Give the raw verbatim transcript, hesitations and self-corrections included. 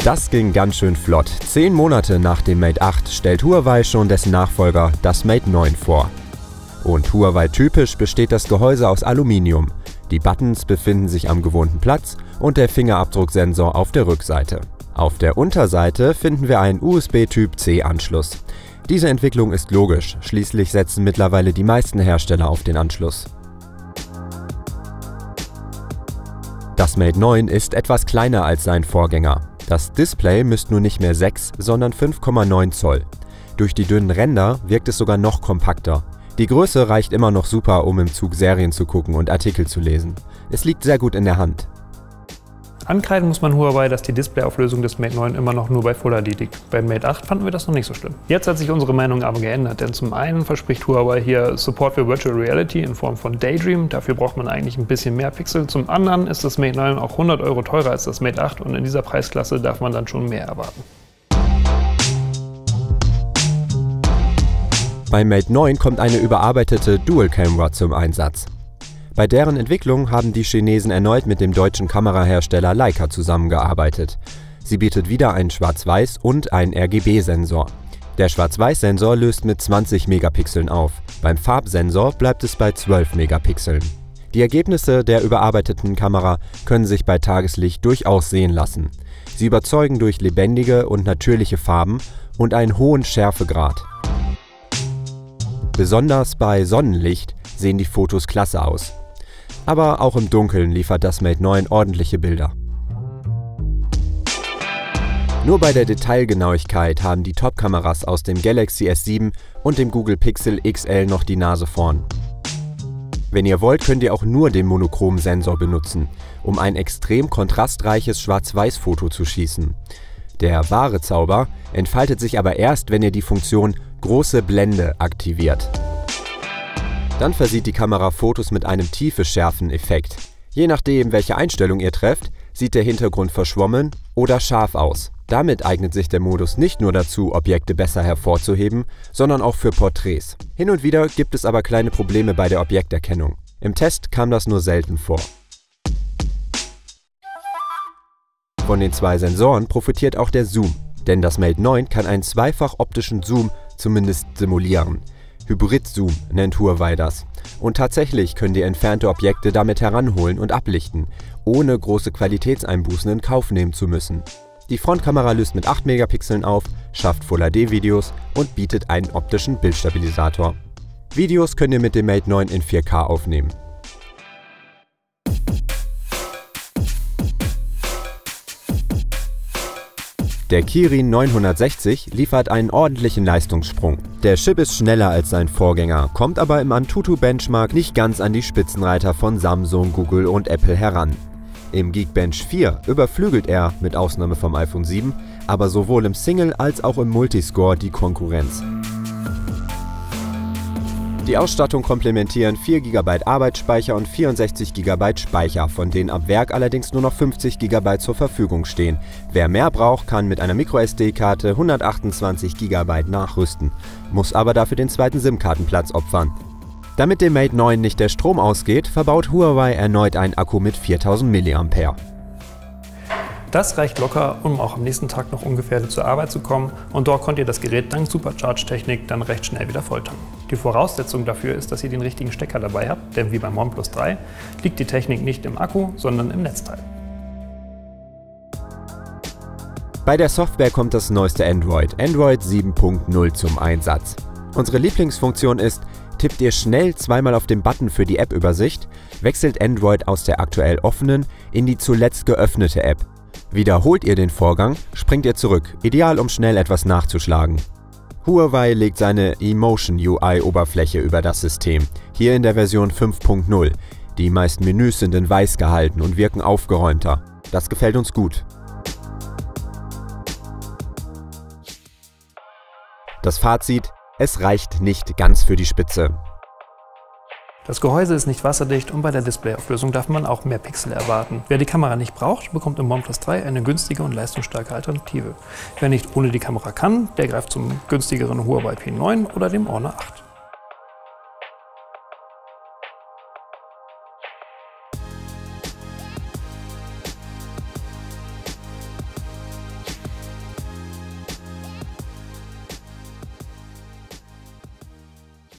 Das ging ganz schön flott. Zehn Monate nach dem Mate acht stellt Huawei schon dessen Nachfolger, das Mate neun, vor. Und Huawei typisch besteht das Gehäuse aus Aluminium. Die Buttons befinden sich am gewohnten Platz und der Fingerabdrucksensor auf der Rückseite. Auf der Unterseite finden wir einen U S B Typ C Anschluss. Diese Entwicklung ist logisch, schließlich setzen mittlerweile die meisten Hersteller auf den Anschluss. Das Mate neun ist etwas kleiner als sein Vorgänger. Das Display misst nun nicht mehr sechs, sondern fünf Komma neun Zoll. Durch die dünnen Ränder wirkt es sogar noch kompakter. Die Größe reicht immer noch super, um im Zug Serien zu gucken und Artikel zu lesen. Es liegt sehr gut in der Hand. Ankreiden muss man Huawei, dass die Displayauflösung des Mate neun immer noch nur bei Full H D liegt. Beim Mate acht fanden wir das noch nicht so schlimm. Jetzt hat sich unsere Meinung aber geändert, denn zum einen verspricht Huawei hier Support für Virtual Reality in Form von Daydream, dafür braucht man eigentlich ein bisschen mehr Pixel. Zum anderen ist das Mate neun auch hundert Euro teurer als das Mate acht und in dieser Preisklasse darf man dann schon mehr erwarten. Beim Mate neun kommt eine überarbeitete Dual Camera zum Einsatz. Bei deren Entwicklung haben die Chinesen erneut mit dem deutschen Kamerahersteller Leica zusammengearbeitet. Sie bietet wieder einen Schwarz-Weiß- und einen R G B-Sensor. Der Schwarz-Weiß-Sensor löst mit zwanzig Megapixeln auf, beim Farbsensor bleibt es bei zwölf Megapixeln. Die Ergebnisse der überarbeiteten Kamera können sich bei Tageslicht durchaus sehen lassen. Sie überzeugen durch lebendige und natürliche Farben und einen hohen Schärfegrad. Besonders bei Sonnenlicht sehen die Fotos klasse aus. Aber auch im Dunkeln liefert das Mate neun ordentliche Bilder. Nur bei der Detailgenauigkeit haben die Top-Kameras aus dem Galaxy S sieben und dem Google Pixel X L noch die Nase vorn. Wenn ihr wollt, könnt ihr auch nur den Monochrom-Sensor benutzen, um ein extrem kontrastreiches Schwarz-Weiß-Foto zu schießen. Der wahre Zauber entfaltet sich aber erst, wenn ihr die Funktion Große Blende aktiviert. Dann versieht die Kamera Fotos mit einem Tiefe-Schärfen-Effekt. Je nachdem, welche Einstellung ihr trefft, sieht der Hintergrund verschwommen oder scharf aus. Damit eignet sich der Modus nicht nur dazu, Objekte besser hervorzuheben, sondern auch für Porträts. Hin und wieder gibt es aber kleine Probleme bei der Objekterkennung. Im Test kam das nur selten vor. Von den zwei Sensoren profitiert auch der Zoom, denn das Mate neun kann einen zweifach optischen Zoom zumindest simulieren. Hybrid-Zoom nennt Huawei das. Und tatsächlich können die entfernte Objekte damit heranholen und ablichten, ohne große Qualitätseinbußen in Kauf nehmen zu müssen. Die Frontkamera löst mit acht Megapixeln auf, schafft Full H D-Videos und bietet einen optischen Bildstabilisator. Videos könnt ihr mit dem Mate neun in vier K aufnehmen. Der Kirin neunhundertsechzig liefert einen ordentlichen Leistungssprung. Der Chip ist schneller als sein Vorgänger, kommt aber im Antutu-Benchmark nicht ganz an die Spitzenreiter von Samsung, Google und Apple heran. Im Geekbench vier überflügelt er, mit Ausnahme vom iPhone sieben, aber sowohl im Single- als auch im Multiscore die Konkurrenz. Die Ausstattung komplementieren vier Gigabyte Arbeitsspeicher und vierundsechzig Gigabyte Speicher, von denen ab Werk allerdings nur noch fünfzig Gigabyte zur Verfügung stehen. Wer mehr braucht, kann mit einer Micro-S D-Karte hundertachtundzwanzig Gigabyte nachrüsten, muss aber dafür den zweiten SIM-Kartenplatz opfern. Damit dem Mate neun nicht der Strom ausgeht, verbaut Huawei erneut einen Akku mit viertausend Milliampere. Das reicht locker, um auch am nächsten Tag noch ungefährdet zur Arbeit zu kommen und dort könnt ihr das Gerät dank Supercharge-Technik dann recht schnell wieder volltanken. Die Voraussetzung dafür ist, dass ihr den richtigen Stecker dabei habt, denn wie beim OnePlus drei liegt die Technik nicht im Akku, sondern im Netzteil. Bei der Software kommt das neueste Android, Android sieben Punkt null, zum Einsatz. Unsere Lieblingsfunktion ist, tippt ihr schnell zweimal auf den Button für die App-Übersicht, wechselt Android aus der aktuell offenen in die zuletzt geöffnete App. Wiederholt ihr den Vorgang, springt ihr zurück, ideal um schnell etwas nachzuschlagen. Huawei legt seine Emotion U I-Oberfläche über das System, hier in der Version fünf Punkt null. Die meisten Menüs sind in weiß gehalten und wirken aufgeräumter. Das gefällt uns gut. Das Fazit: Es reicht nicht ganz für die Spitze. Das Gehäuse ist nicht wasserdicht und bei der Displayauflösung darf man auch mehr Pixel erwarten. Wer die Kamera nicht braucht, bekommt im OnePlus drei eine günstige und leistungsstarke Alternative. Wer nicht ohne die Kamera kann, der greift zum günstigeren Huawei P neun oder dem Honor acht.